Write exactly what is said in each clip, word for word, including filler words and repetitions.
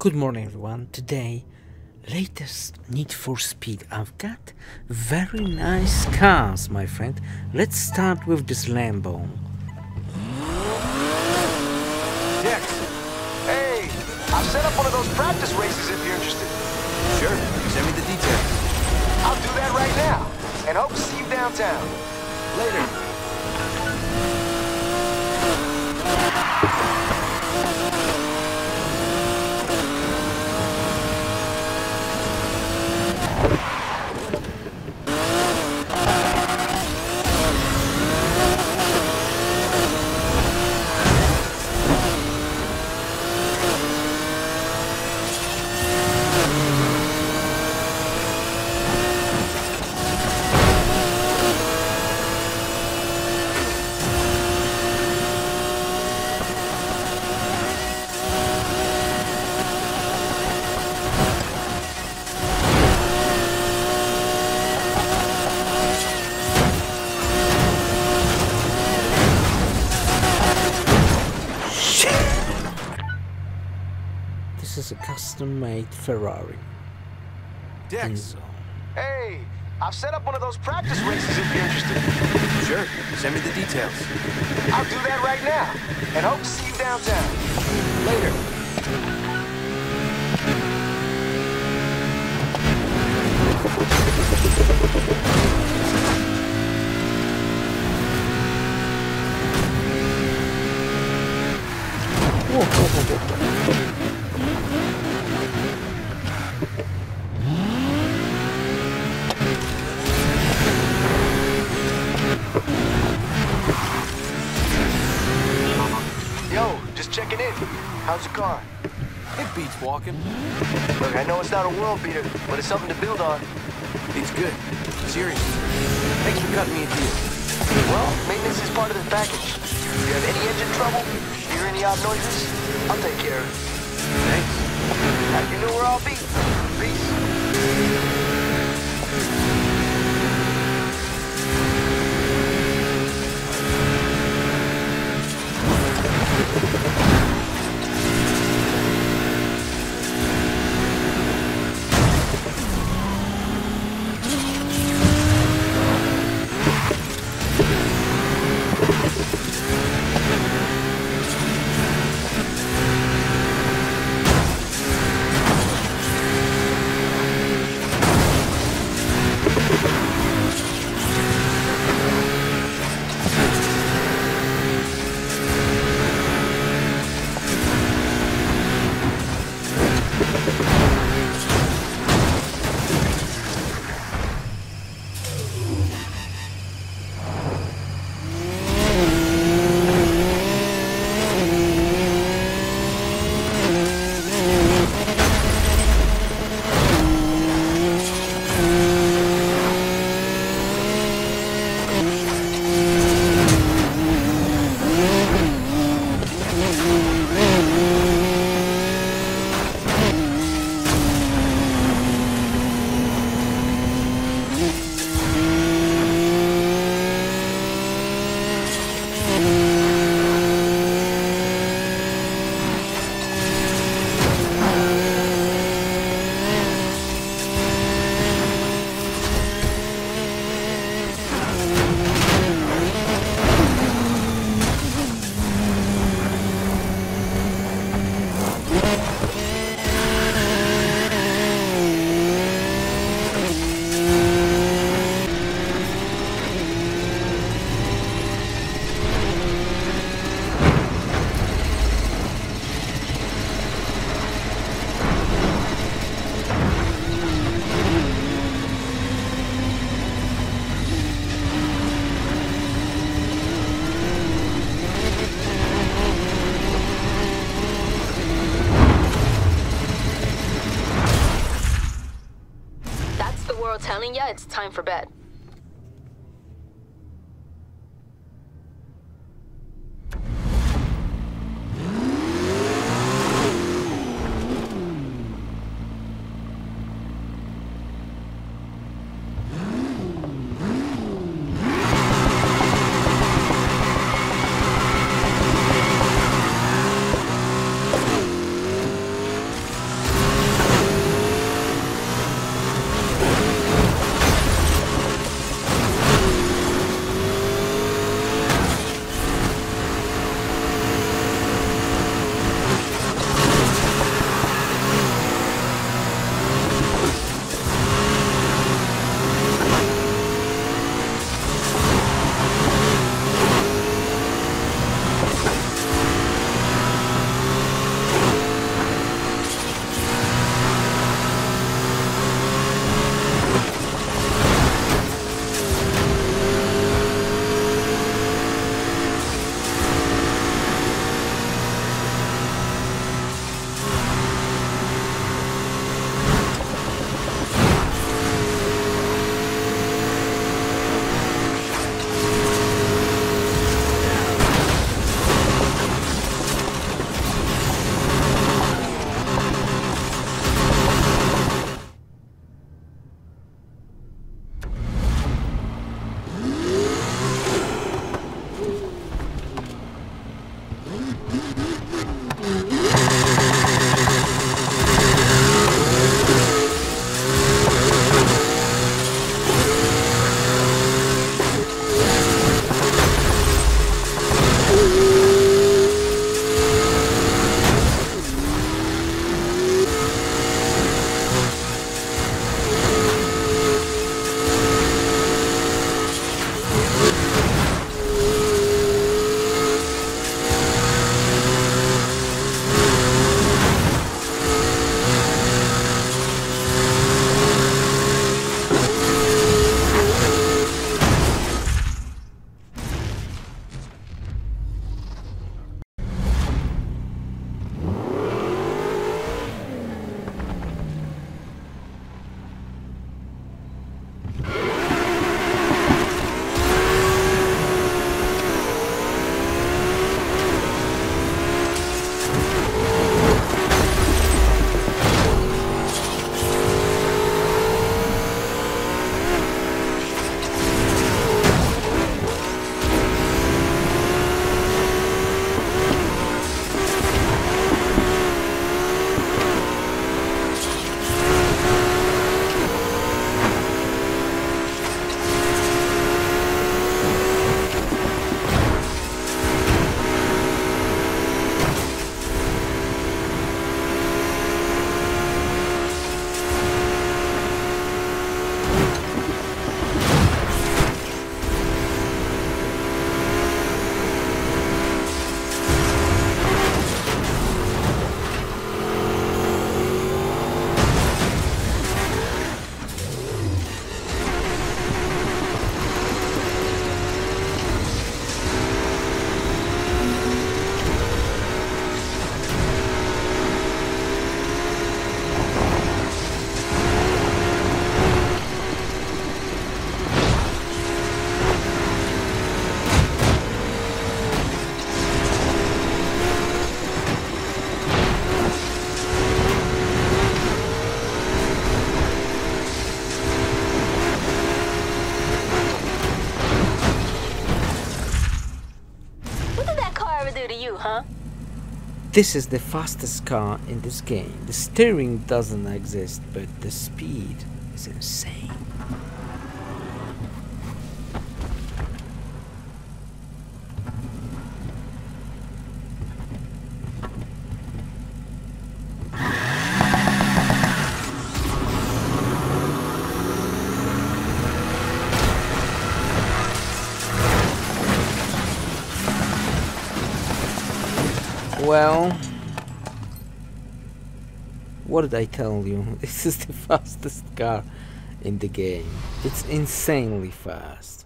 Good morning everyone. Today, latest Need for Speed. I've got very nice cars, my friend. Let's start with this Lambo. Dex! Hey! I've set up one of those practice races if you're interested. Sure. Send me the details. I'll do that right now. And hope to see you downtown. Later. This is a custom-made Ferrari. Dex! Enzo. Hey! I've set up one of those practice races if you're interested. Sure. Send me the details. I'll do that right now. And hope to see you downtown. Later. Whoa, whoa, whoa, whoa. Yo, just checking in. How's the car? It beats walking. Look, I know it's not a world beater, but it's something to build on. It's good. Seriously. Thanks for cutting me a deal. Well, maintenance is part of the package. If you have any engine trouble, hear any odd noises, I'll take care of it. Thanks. Now you know where I'll be. Peace. Telling ya it's time for bed. this is the fastest car in this game. The steering doesn't exist, but the speed is insane. Well, what did I tell you? This is the fastest car in the game. It's insanely fast.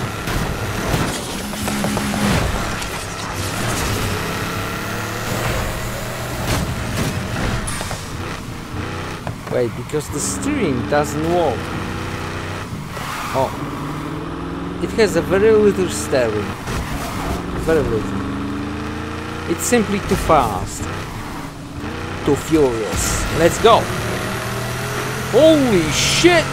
Wait, because the steering doesn't work. Oh, it has a very little steering. Very little. It's simply too fast. Too furious. Let's go! Holy shit!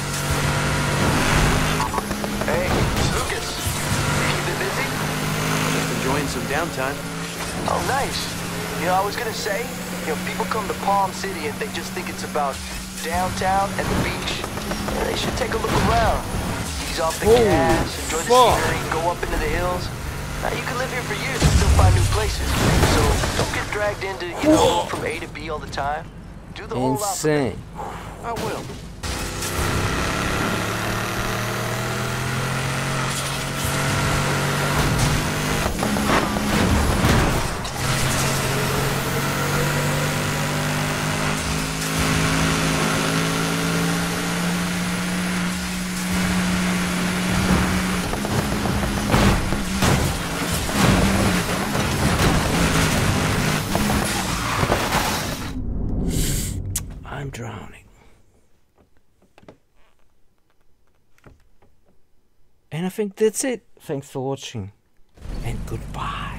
Hey, Lucas. You been busy? Just enjoying some downtime. Oh, nice. You know, I was gonna say, you know, people come to Palm City and they just think it's about downtown and the beach. Yeah, they should take a look around. Ease off the Holy gas, enjoy the fuck. scenery, go up into the hills. Now, you can live here for years and still find new places. So don't get dragged into, you know, from A to B all the time. Do the whole lot. Insane. I will. I'm drowning. And I think that's it. Thanks for watching. And goodbye.